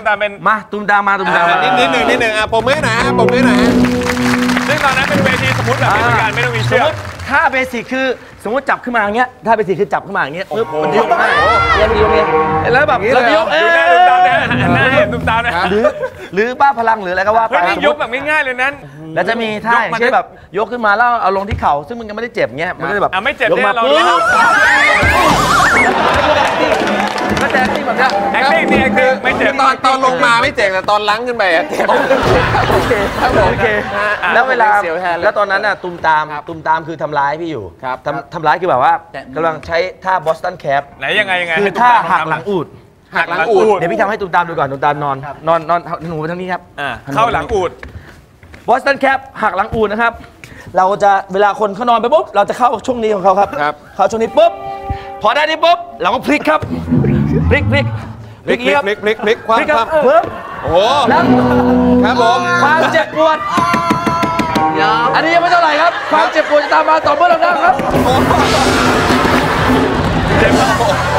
ตามเป็นมาตุ้มตามมาตุ้มตามนิดหนึ่งผมไม่หนาผมไม่หนาซึ่งตอนนั้นเป็นเวทีสมมติแบบนี้เหมือนกันไม่ต้องมีเชือกถ้าเบสิกคือสมมติจับขึ้นมาอย่างเงี้ยถ้าเบสิกคือจับขึ้นมาอย่างเงี้ยปึ๊บมันยกได้ยังแล้วแบบเรายกดูหน้าตุ้มตามนะหน้าเห็นตุ้มตามนะหรือบ้าพลังหรืออะไรก็ว่าไปนี่ยกแบบง่ายๆเลยนั้นแล้วจะมีท่าอย่างเช่นแบบยกขึ้นมาแล้วเอาลงที่เข่าซึ่งมันก็ไม่ได้เจ็บเงี้ยมันก็จะแบบไม่เจ็บเนี่ยเราก็แอคติ้งแบบนี้แอคติ้งนี่แอคติ้งไม่เจ็บตอนลงมาไม่เจ็บแต่ตอนล้างขึ้นไปอะเจ็บโอเคแล้วเวลาแล้วตอนนั้นน่ะตุ้มตามคือทำร้ายพี่อยู่ทำร้ายคือแบบว่ากำลังใช้ท่าบอสตันแคปไหนยังไงคือท่าหักหลังอูฐหักหลังอูฐเดี๋ยวพี่ทำให้ตุ้มตามดูก่อนตุ้มตามนอนหนูไปทางนี้ครับเข้าหลังอูฐบอสตันแคปหักหลังอูฐนะครับเราจะเวลาคนเขานอนไปปุ๊บเราจะเข้าช่วงนี้ของเขาครับเข้าช่วงนี้ปุ๊บพอได้นี่ปุ๊บเราก็พลิกครับพลิกความปุ๊บโอ้โหครับผมความเจ็บปวดอันนี้ยังไม่เท่าไหร่ครับความเจ็บปวดจะตามมาต่อเมื่อเรานั่งครับเจ็บ